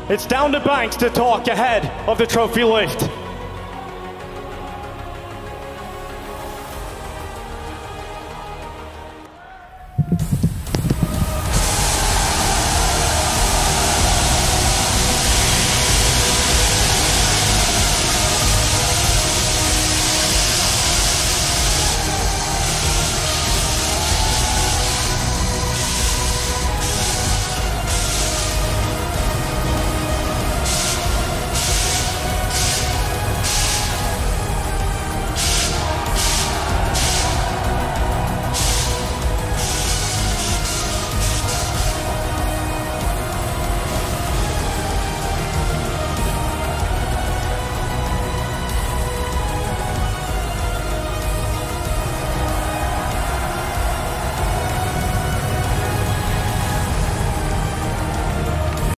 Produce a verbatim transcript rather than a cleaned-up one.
It's down to Banks to talk ahead of the trophy lift.